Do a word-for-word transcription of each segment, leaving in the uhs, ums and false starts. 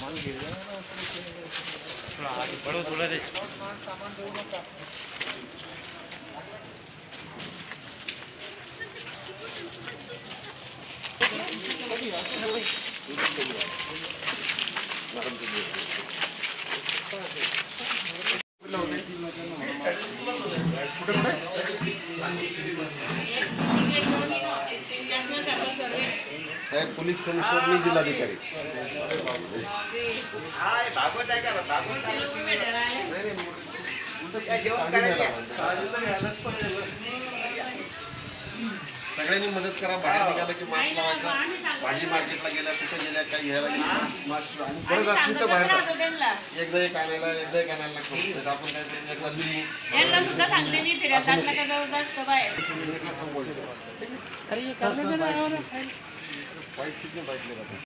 सामान गिर गया ना थोड़ा आगे बढ़ो थोड़ा सा सामान दो ना साहेब पुलिस कमिश्नर नहीं जिलाधिकारी सगळ्यांनी मदत करा. बाहेर निघालं की मास्क लावायचा. भाजी मार्केटला गेल्या कुठे गेल्या काही घ्यायला मास्क आणि परत असतील तर बाहेर एकदा एक आणायला एकदा एक आणायला लागतो. आपण काय करू एकदा लिंबू यांना सुद्धा सांगते मी फिरायला जात नका जाऊ जास्त बाहेर. अरे ये करने में ना वाइट कितने वाइट ले रहा था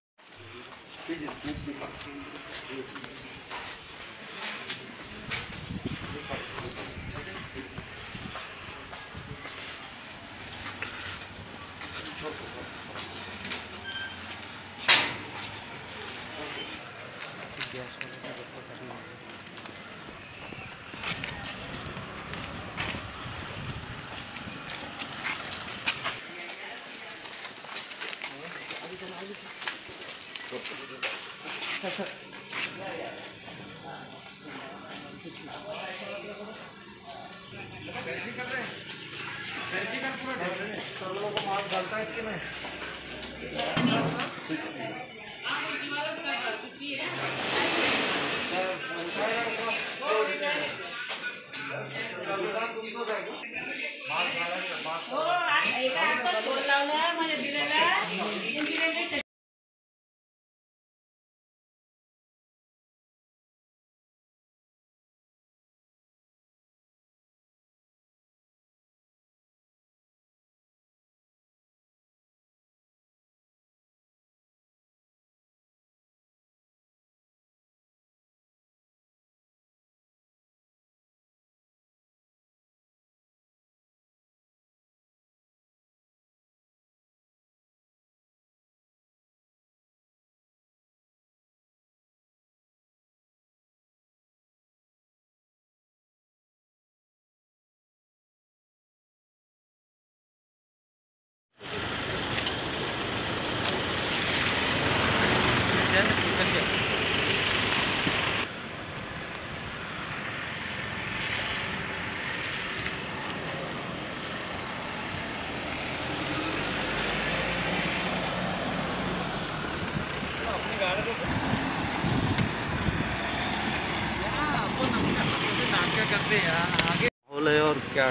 सर्जिकल पूरा सर लोगों को मास्क डालता है कि नहीं माहौल है और क्या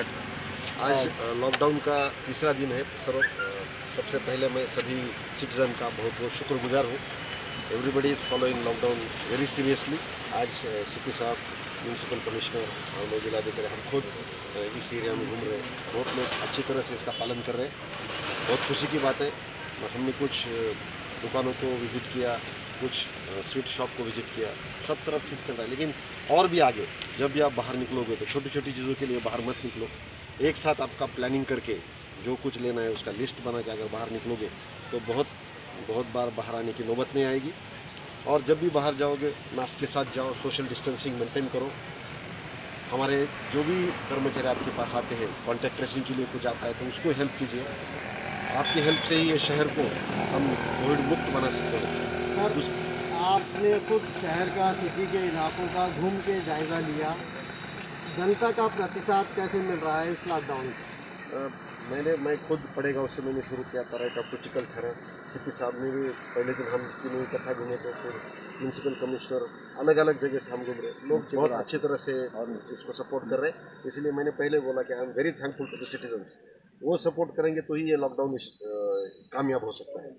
आज लॉकडाउन का तीसरा दिन है. सर्व सबसे पहले मैं सभी सिटीजन का बहुत बहुत शुक्रगुजार हूँ. Everybody is following lockdown very seriously. आज सीपी साहब, म्यूनसिपल कमिश्नर और लोग जिलाधिकारी हम खुद इस एरिया में घूम रहे हैं. बहुत लोग अच्छी तरह से इसका पालन कर रहे हैं. बहुत खुशी की बात है. हमने कुछ दुकानों को विज़िट किया, कुछ स्वीट शॉप को विज़िट किया. सब तरफ ठीक चल रहा है. लेकिन और भी आगे जब भी आप बाहर निकलोगे तो छोटी छोटी चीज़ों के लिए बाहर मत निकलो. एक साथ आपका प्लानिंग करके जो कुछ लेना है उसका लिस्ट बना के अगर बाहर निकलोगे तो बहुत बहुत बार बाहर आने की नौबत नहीं आएगी. और जब भी बाहर जाओगे मास्क के साथ जाओ. सोशल डिस्टेंसिंग मेंटेन करो. हमारे जो भी कर्मचारी आपके पास आते हैं कॉन्टैक्ट ट्रेसिंग के लिए कुछ आता है तो उसको हेल्प कीजिए. आपकी हेल्प से ही ये शहर को हम कोविड मुक्त बना सकते हैं. उस... आपने खुद शहर का, सिटी के इलाकों का घूम के जायज़ा लिया. जनता का प्रतिसाद कैसे मिल रहा है इस लॉकडाउन? मैंने मैं खुद पड़े गाँव से मैंने शुरू किया था. राइट डॉक्टर चिकल खरा सीपी साहब ने भी पहले दिन हम तीनों इकट्ठा घूमे थे. फिर म्यूनसिपल कमिश्नर अलग अलग जगह से हम घूम रहे. लोग बहुत अच्छी तरह से इसको सपोर्ट कर रहे हैं. इसलिए मैंने पहले बोला कि I am very thankful to the citizens. वो सपोर्ट करेंगे तो ही ये लॉकडाउन कामयाब हो सकता है.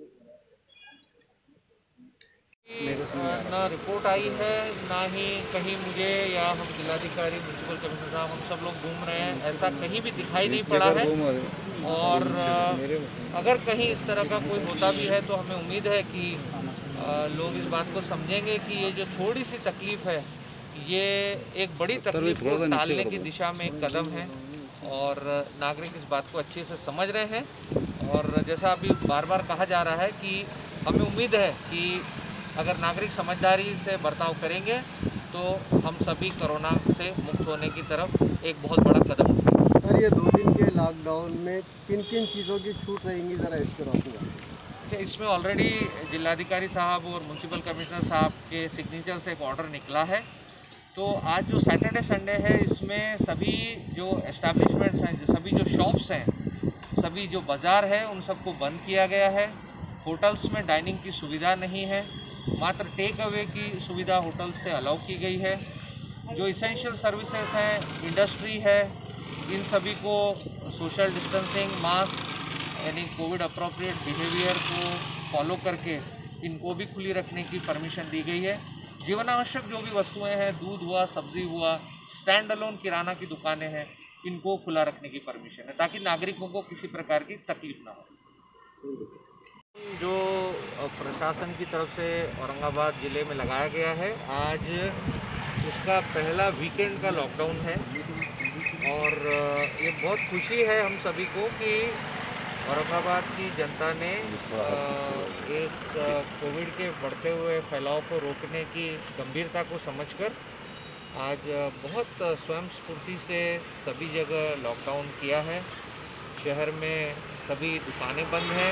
ना रिपोर्ट आई है ना ही कहीं मुझे या हम जिलाधिकारी म्यूनसिपल कमिश्नर साहब हम सब लोग घूम रहे हैं ऐसा कहीं भी दिखाई नहीं पड़ा है. और अगर कहीं इस तरह का कोई होता भी है तो हमें उम्मीद है कि लोग इस बात को समझेंगे कि ये जो थोड़ी सी तकलीफ़ है ये एक बड़ी तकलीफ को टालने की दिशा में एक कदम है. और नागरिक इस बात को अच्छे से समझ रहे हैं. और जैसा अभी बार बार कहा जा रहा है कि हमें उम्मीद है कि अगर नागरिक समझदारी से बर्ताव करेंगे तो हम सभी कोरोना से मुक्त होने की तरफ एक बहुत बड़ा कदम उठाएंगे। सर, ये दो दिन के लॉकडाउन में किन किन चीज़ों की छूट रहेंगी, ज़रा इस पर आपको? इसमें ऑलरेडी जिलाधिकारी साहब और म्यूनसिपल कमिश्नर साहब के सिग्नेचर से एक ऑर्डर निकला है। तो आज जो सैटरडे संडे है, इसमें सभी जो एस्टैब्लिशमेंट्स हैं, जो सभी जो शॉप्स हैं, सभी जो बाज़ार है, उन सबको बंद किया गया है। होटल्स में डाइनिंग की सुविधा नहीं है, मात्र टेक अवे की सुविधा होटल से अलाउ की गई है। जो इसेंशियल सर्विसेज हैं, इंडस्ट्री है, इन सभी को सोशल डिस्टेंसिंग, मास्क यानी कोविड अप्रोप्रिएट बिहेवियर को फॉलो करके इनको भी खुली रखने की परमिशन दी गई है। जीवन आवश्यक जो भी वस्तुएं हैं, दूध हुआ, सब्जी हुआ, स्टैंड अलोन किराना की दुकानें हैं, इनको खुला रखने की परमिशन है, ताकि नागरिकों को किसी प्रकार की तकलीफ ना हो। जो प्रशासन की तरफ से औरंगाबाद ज़िले में लगाया गया है, आज उसका पहला वीकेंड का लॉकडाउन है और ये बहुत खुशी है हम सभी को कि औरंगाबाद की जनता ने इस कोविड के बढ़ते हुए फैलाव को रोकने की गंभीरता को समझकर आज बहुत स्वयं स्फूर्ति से सभी जगह लॉकडाउन किया है। शहर में सभी दुकानें बंद हैं,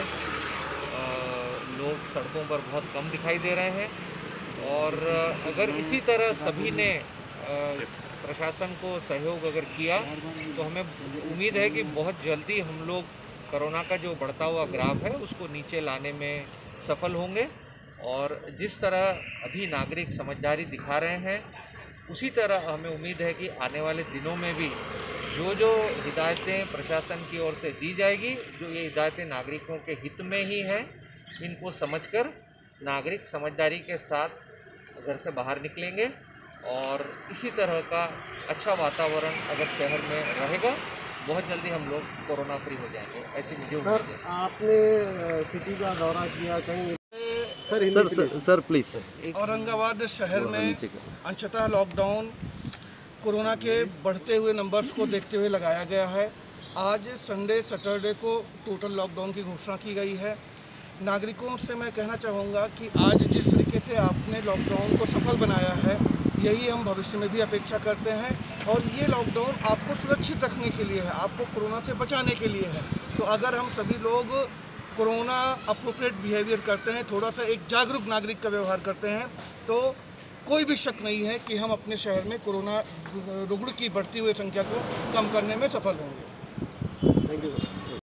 लोग सड़कों पर बहुत कम दिखाई दे रहे हैं और अगर इसी तरह सभी ने प्रशासन को सहयोग अगर किया तो हमें उम्मीद है कि बहुत जल्दी हम लोग कोरोना का जो बढ़ता हुआ ग्राफ है उसको नीचे लाने में सफल होंगे। और जिस तरह अभी नागरिक समझदारी दिखा रहे हैं, उसी तरह हमें उम्मीद है कि आने वाले दिनों में भी जो जो हिदायतें प्रशासन की ओर से दी जाएगी, जो ये हिदायतें नागरिकों के हित में ही हैं, इनको समझकर नागरिक समझदारी के साथ घर से बाहर निकलेंगे और इसी तरह का अच्छा वातावरण अगर शहर में रहेगा, बहुत जल्दी हम लोग कोरोना फ्री हो जाएंगे, ऐसी मुझे उम्मीद है। सर, आपने सिटी का दौरा किया कहीं? Sir sir sir, sir please. Aurangabad शहर में अंशतः लॉकडाउन कोरोना के बढ़ते हुए नंबर्स को देखते हुए लगाया गया है। आज संडे सैटरडे को टोटल लॉकडाउन की घोषणा की गई है। नागरिकों से मैं कहना चाहूँगा कि आज जिस तरीके से आपने लॉकडाउन को सफल बनाया है, यही हम भविष्य में भी अपेक्षा करते हैं और ये लॉकडाउन आपको सुरक्षित रखने के लिए है, आपको कोरोना से बचाने के लिए है। तो अगर हम सभी लोग कोरोना अप्रोप्रिएट बिहेवियर करते हैं, थोड़ा सा एक जागरूक नागरिक का व्यवहार करते हैं, तो कोई भी शक नहीं है कि हम अपने शहर में कोरोना रुग्ण की बढ़ती हुई संख्या को कम करने में सफल होंगे। Thank you.